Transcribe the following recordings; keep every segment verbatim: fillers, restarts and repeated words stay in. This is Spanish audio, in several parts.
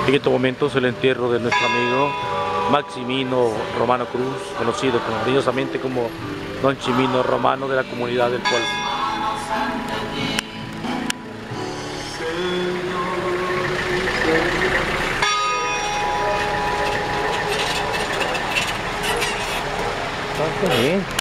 En estos momentos el entierro de nuestro amigo Maximino Romano Cruz, conocido cariñosamente como Don Chimino Romano, de la comunidad del pueblo. Está bien.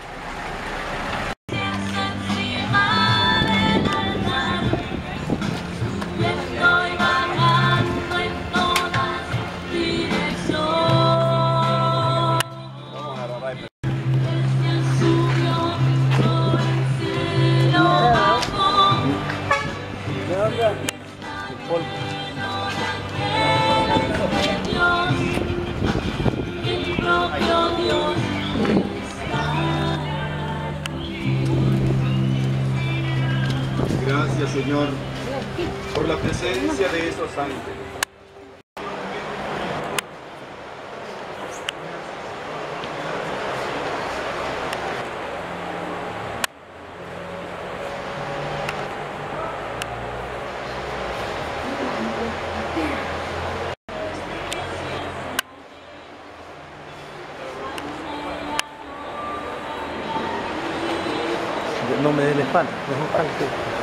Gracias, Señor, por la presencia de estos ángeles. No me dé la espalda, no es un tanque.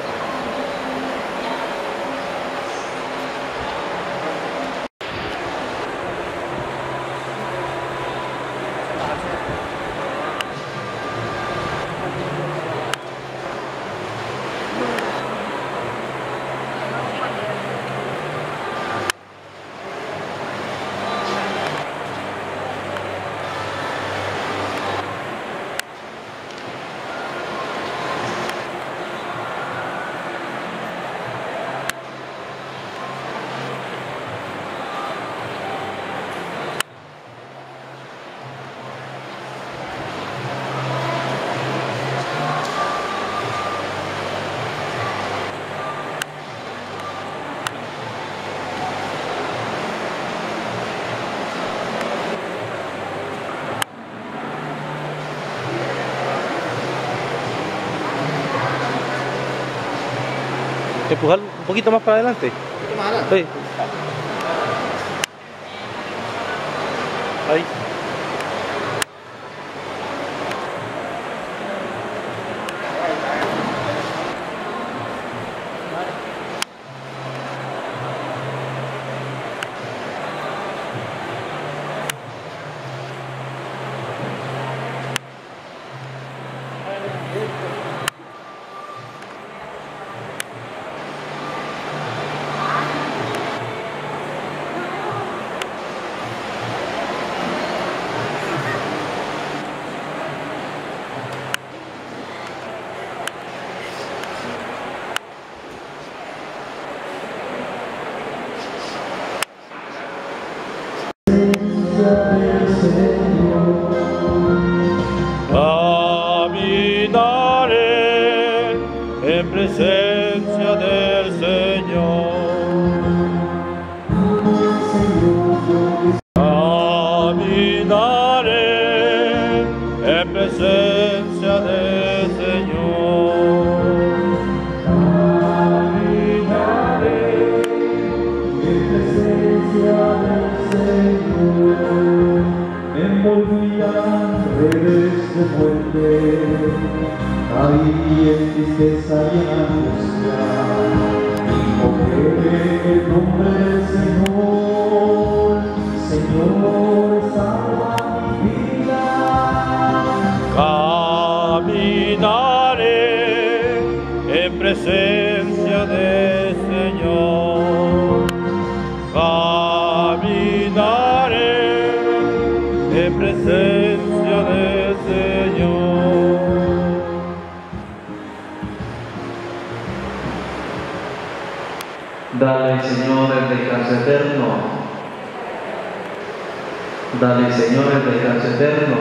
Empujar un poquito más para adelante. ¿Un poquito más adelante? Sí. Ahí. Caminaré en presencia del Señor. Caminaré en presencia del Señor. Caminaré en presencia del Señor. Envolvían redes de muerte, caí en tristeza y en angustia, invoqué el nombre del Señor. Señor, salva mi vida. Caminaré en presencia del Señor. Caminaré en presencia del Señor. Dale, Señor, el descanso eterno. Dale, Señor, el descanso eterno.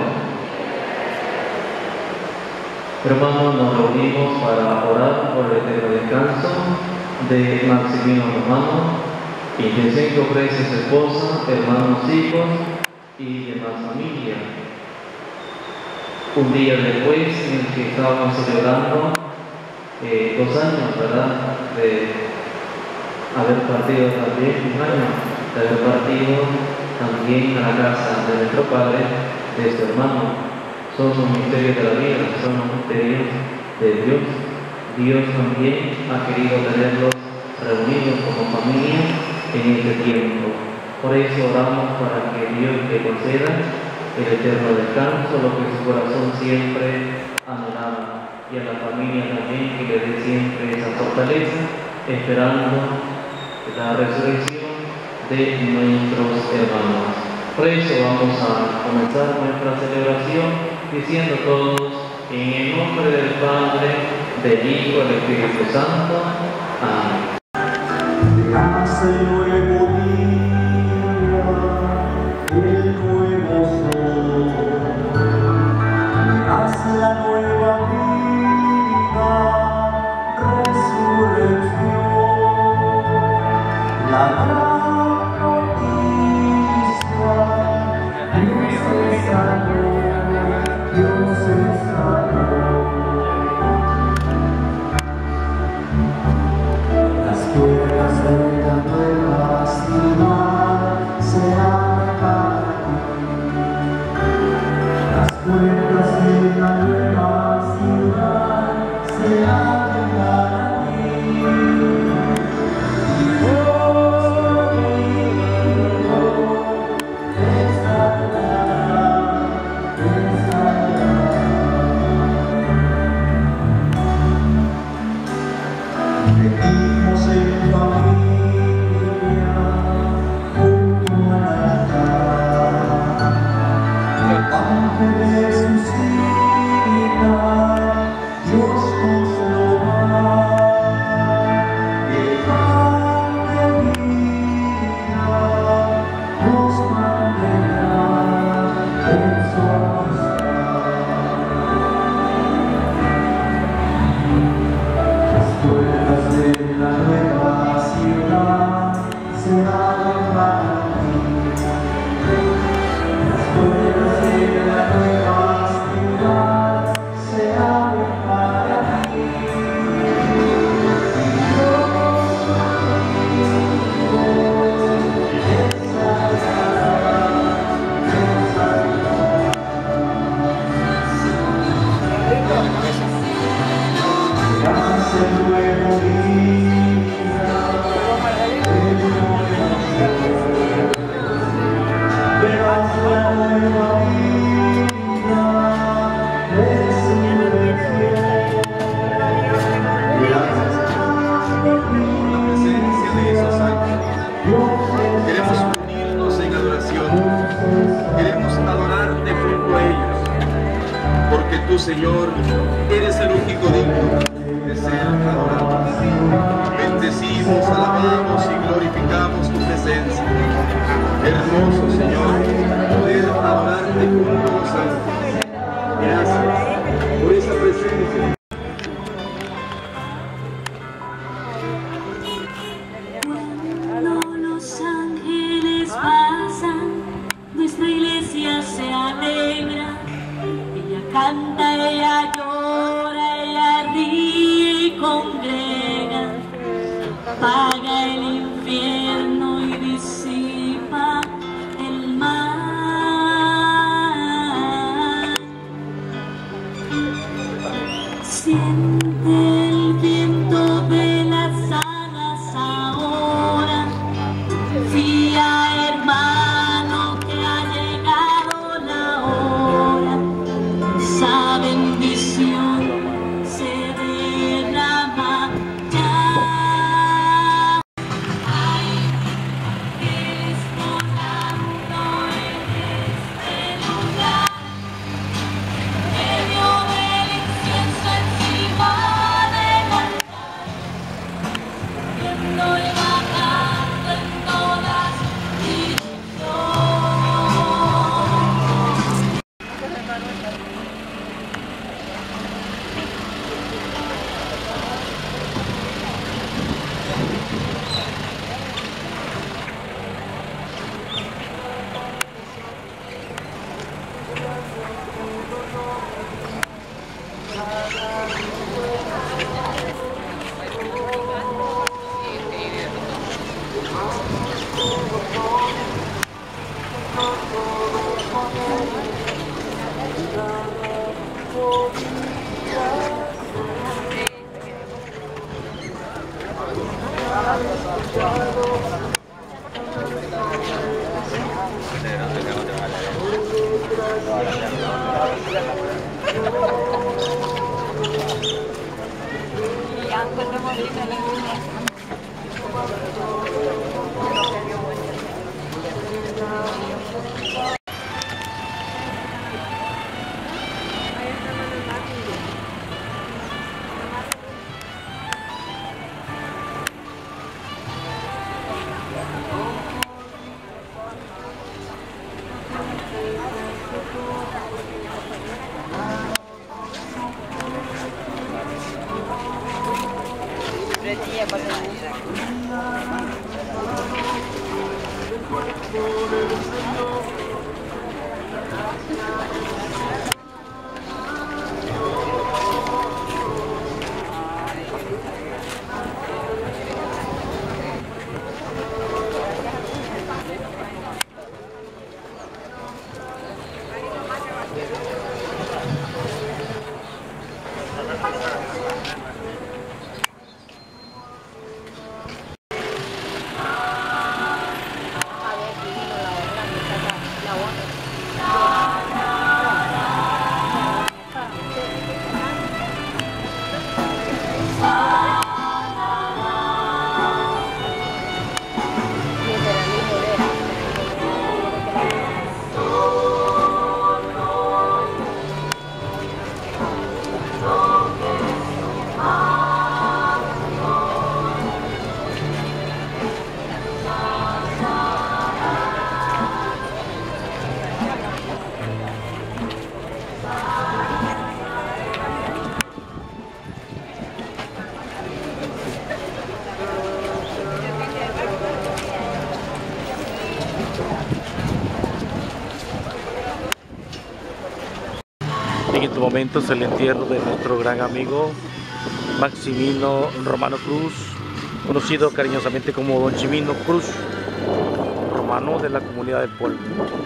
Hermanos, nos reunimos para orar por el eterno descanso de Maximino Romano, intención que ofrece su esposa, hermanos, hijos y demás familia. Un día después en el que estábamos celebrando eh, dos años, ¿verdad?, de haber partido también un año, de haber partido también a la casa de nuestro Padre, de su hermano. Son los misterios de la vida, son los misterios de Dios. Dios también ha querido tenerlos reunidos como familia en este tiempo. Por eso oramos para que Dios le conceda el eterno descanso, lo que su corazón siempre anhelaba, y a la familia también que le dé siempre esa fortaleza, esperando la resurrección de nuestros hermanos. Por eso vamos a comenzar nuestra celebración diciendo todos, en el nombre del Padre, del Hijo y del Espíritu Santo. Amén. Hace nuevo día, el nuevo sol, hace la nueva vida, resurrección, la gran noticia, Dios es amor, Dios es amor. Las puertas de la nueva ciudad se abren para ti. Las puertas de la nueva ciudad se abren para ti. Oh, hijo, te salvará, te salvará. Venimos en familia, junto al altar, aunque resucita, Dios nos lo da. El pan de vida nos mantendrá en su amistad. Las puertas de la nueva ciudad se abren para ti. Las puertas de la nueva ciudad se abren para ti. Hace nuevo día, el nuevo sol, verás la nueva vida, resurrección. Por la presencia de esos ángeles, queremos unirnos en adoración, queremos adorarte junto a ellos, porque tú, Señor, eres el único digno de ser adorado. Bendecimos, alabamos y glorificamos tu presencia. Hermoso, Señor, poder adorarte junto a los ángeles. Gracias por esa presencia. Cuando los ángeles pasan, nuestra iglesia se alegra. Ella canta, ella llora, ella ríe y congrega. Apaga el infierno y disipa el mal. Siente el viento de las alas ahora. Confía, hermano, que ha llegado la hora. Esa bendición se derrama ya. Hay En este momento es el entierro de nuestro gran amigo Maximino Romano Cruz, conocido cariñosamente como Don Chimino Cruz, romano de la Comunidad del Pueblo.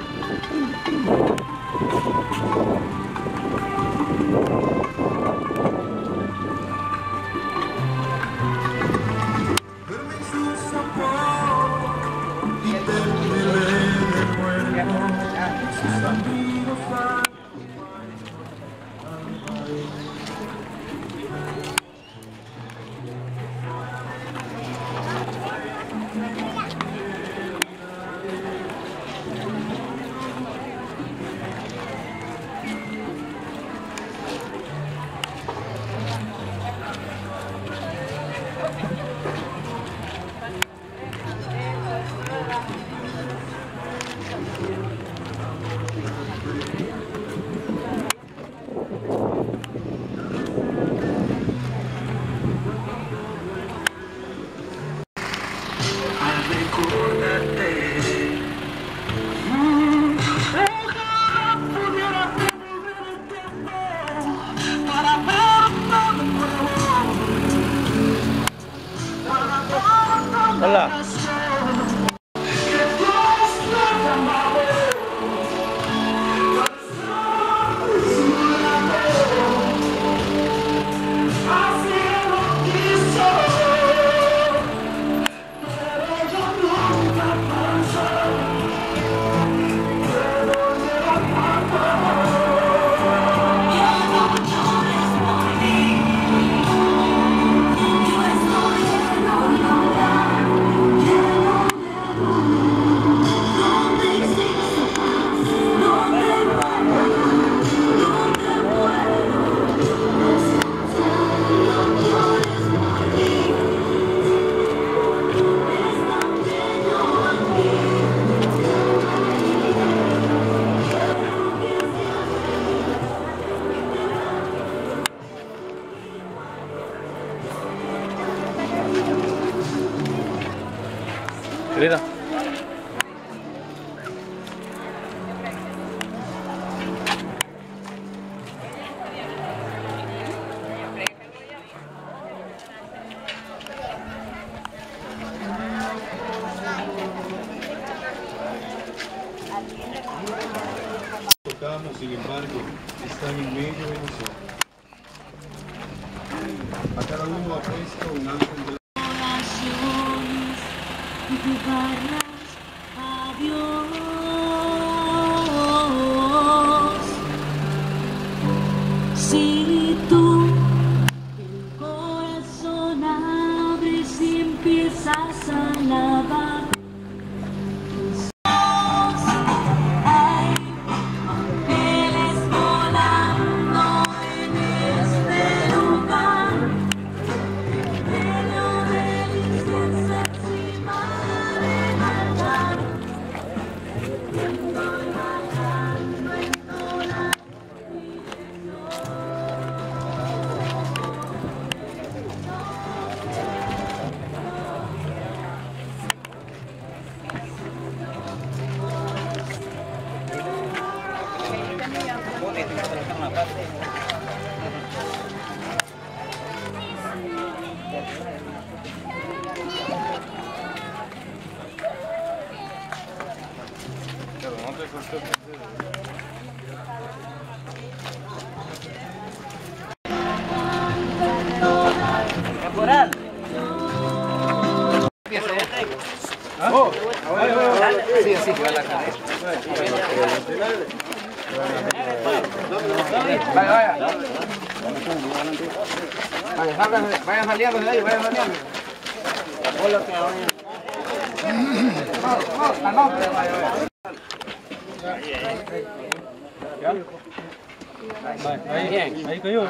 Hola. Querida. Tocamos, sin embargo, están en medio de nosotros. A cada uno ha puesto un ángel de la oraciones y llevarlas a Dios. Si tú el corazón abres y empiezas a alabar, hay ángeles volando en este lugar. Sí, así que va la cabeza. Vaya, vaya. Vaya, vayan saliendo de ahí, vayan saliendo. Hola, que vayan. No, no, no, vaya, vaya. Bien, ahí cayó.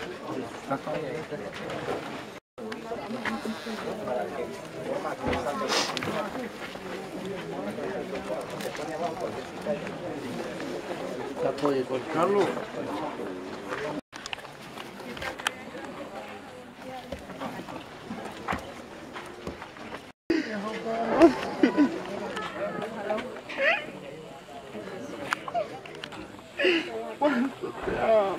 apoye con Carlos. ¿Cuánto te amo?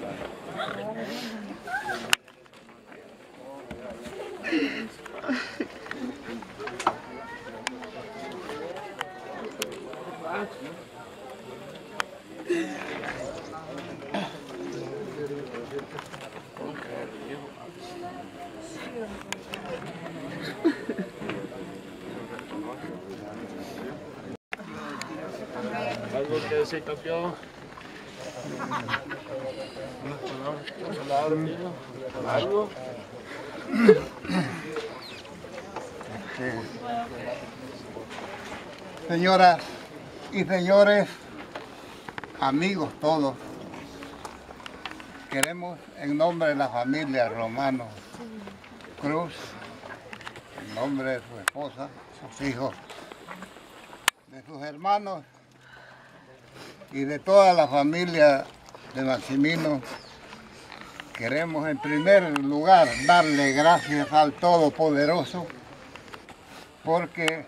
¿Algo que decir, campeón? Unas palabras, mío. ¿Algo? Señoras y señores, amigos todos, queremos en nombre de la familia Romano Cruz, en nombre de su esposa, sus hijos, de sus hermanos y de toda la familia de Maximino, queremos en primer lugar darle gracias al Todopoderoso porque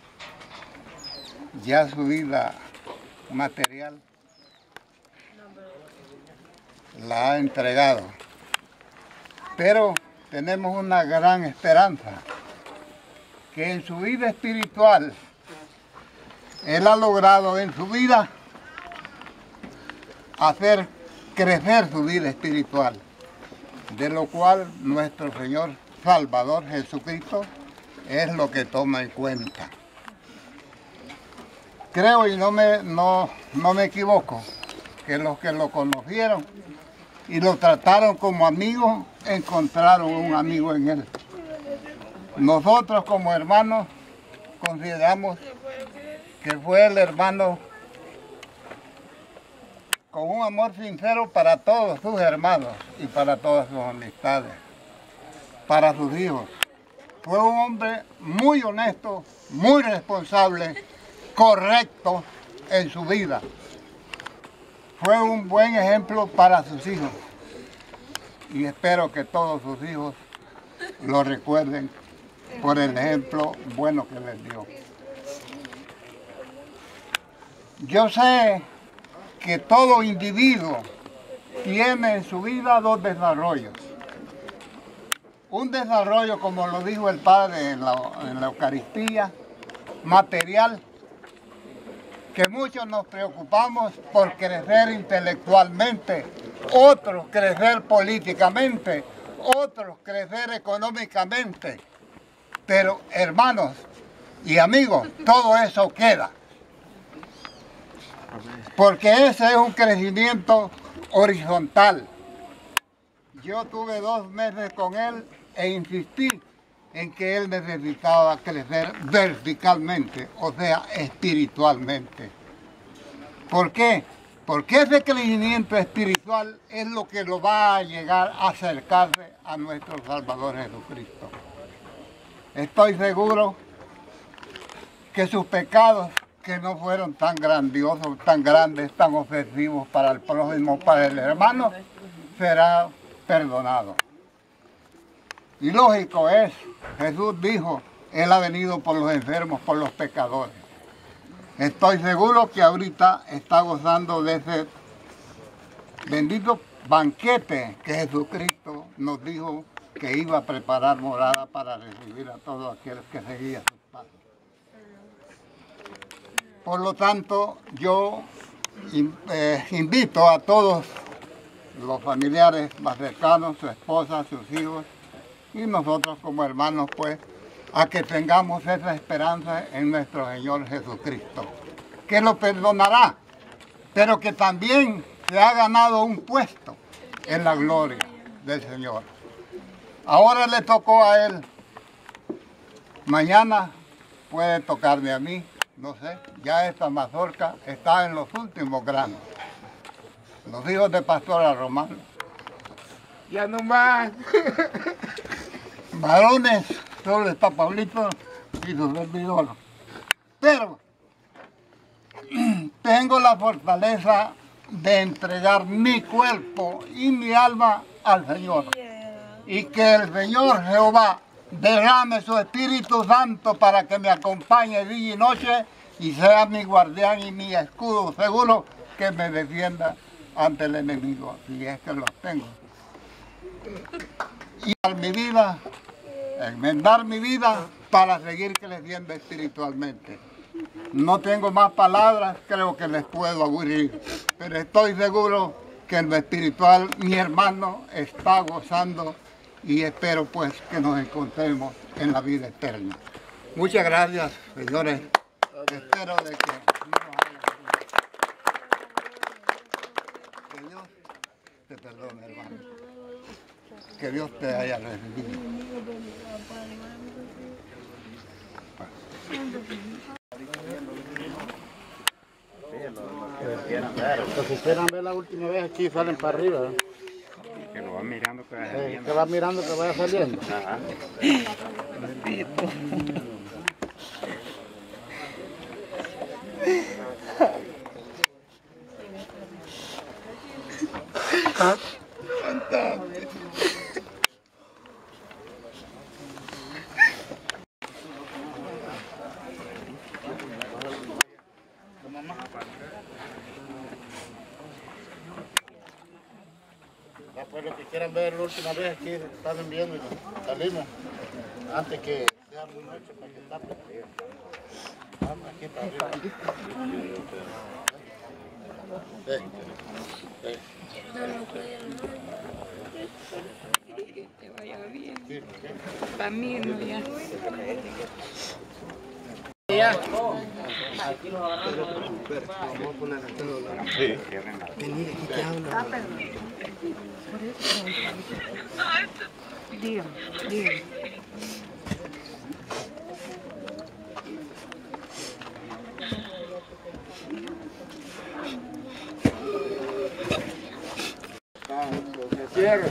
ya su vida material la ha entregado. Pero tenemos una gran esperanza, que en su vida espiritual, él ha logrado en su vida hacer crecer su vida espiritual, de lo cual nuestro Señor Salvador Jesucristo es lo que toma en cuenta. Creo y no me, no, no me equivoco, que los que lo conocieron y lo trataron como amigo, encontraron un amigo en él. Nosotros como hermanos consideramos que fue el hermano con un amor sincero para todos sus hermanos y para todas sus amistades, para sus hijos. Fue un hombre muy honesto, muy responsable, correcto en su vida. Fue un buen ejemplo para sus hijos y espero que todos sus hijos lo recuerden por el ejemplo bueno que les dio. Yo sé que todo individuo tiene en su vida dos desarrollos. Un desarrollo, como lo dijo el Padre en la, en la Eucaristía, material, que muchos nos preocupamos por crecer intelectualmente, otros crecer políticamente, otros crecer económicamente. Pero hermanos y amigos, todo eso queda. Porque ese es un crecimiento horizontal. Yo tuve dos meses con él e insistí en que él necesitaba crecer verticalmente, o sea, espiritualmente. ¿Por qué? Porque ese crecimiento espiritual es lo que lo va a llegar a acercarse a nuestro Salvador Jesucristo. Estoy seguro que sus pecados, que no fueron tan grandiosos, tan grandes, tan ofensivos para el prójimo, para el hermano, será perdonado. Y lógico es, Jesús dijo, Él ha venido por los enfermos, por los pecadores. Estoy seguro que ahorita está gozando de ese bendito banquete que Jesucristo nos dijo que iba a preparar morada para recibir a todos aquellos que seguían sus pasos. Por lo tanto, yo eh, invito a todos los familiares más cercanos, su esposa, sus hijos, y nosotros como hermanos, pues, a que tengamos esa esperanza en nuestro Señor Jesucristo, que lo perdonará, pero que también se ha ganado un puesto en la gloria del Señor. Ahora le tocó a Él, mañana puede tocarme a mí, no sé, ya esta mazorca está en los últimos granos. Los hijos de Pastora Romano. Ya no más. Varones, solo está Pablito y su servidor. Pero tengo la fortaleza de entregar mi cuerpo y mi alma al Señor. Y que el Señor Jehová derrame su Espíritu Santo para que me acompañe día y noche y sea mi guardián y mi escudo seguro que me defienda ante el enemigo, si es que lo tengo. Y dar mi vida, enmendar mi vida para seguir creciendo espiritualmente. No tengo más palabras, creo que les puedo aburrir, pero estoy seguro que en lo espiritual mi hermano está gozando y espero pues que nos encontremos en la vida eterna. Muchas gracias, señores. Espero de que que Dios te perdone, hermano. Que Dios te haya recibido. Los que quieran ver la última vez aquí salen para arriba. ¿eh? Que lo va mirando que vaya Eh, saliendo. que va mirando que vaya saliendo. Ajá. Ya pues los que quieran ver la última vez aquí están viendo y salimos antes que sea muy noche para que tape. Vamos aquí para arriba. Sí. Sí. Que vaya bien. Para mí no ya. Ya. Sí, cierren la- Dígame, dígame. Cierra.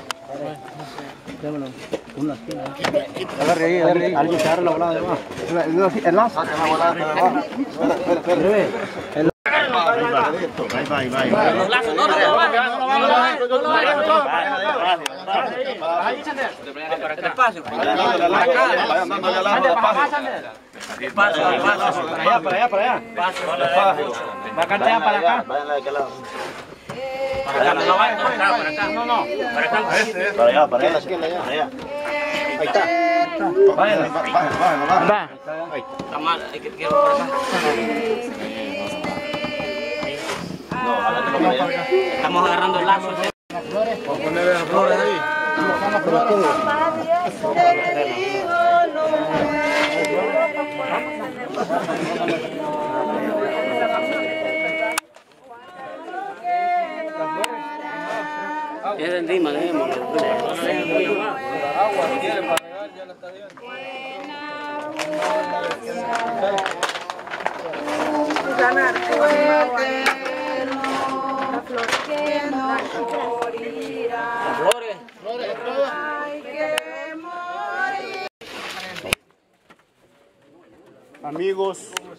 Una esquina. Agarre ahí, agarre ahí. Alguien se agarra la volada de abajo. El lazo. Saca la volada de abajo. Espera, espera, espera. Bye, bye, bye. Los lazos, no, no, no, no, no, no, no, para allá, para allá. Va a cantar para acá. Para acá, no, para acá, no, no, para acá. Para allá, para allá, para allá. Ahí está. Váyale, váyale, váyale. Va. Está mal, hay que quiero por acá. Estamos agarrando el lazo. Ponerle las flores ahí. Es el rima, dejémoslo. Agua quiere para regar, ya la está viendo. Ganar. Las flores. Amigos,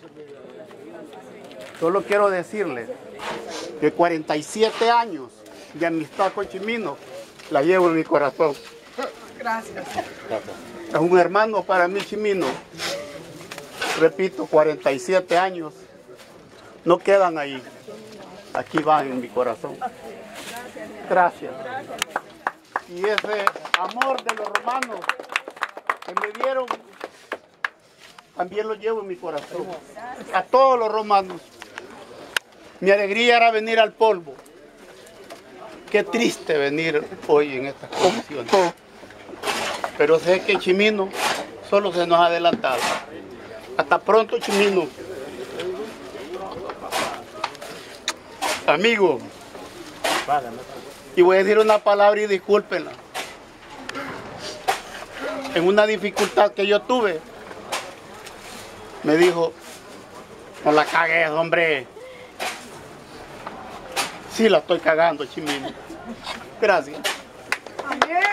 solo quiero decirles que cuarenta y siete años de amistad con Chimino la llevo en mi corazón. Gracias. Es un hermano para mí, Chimino. Repito, cuarenta y siete años no quedan ahí. Aquí van en mi corazón. Gracias. Y ese amor de los romanos que me dieron, también lo llevo en mi corazón. A todos los romanos. Mi alegría era venir al polvo. Qué triste venir hoy en estas condiciones. Pero sé que Chimino solo se nos ha adelantado. Hasta pronto, Chimino. Amigo, y voy a decir una palabra y discúlpenla. En una dificultad que yo tuve, me dijo, no la cagues, hombre. Sí la estoy cagando, Chimino. Gracias. Amén.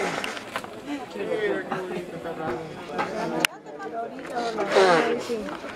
Ah,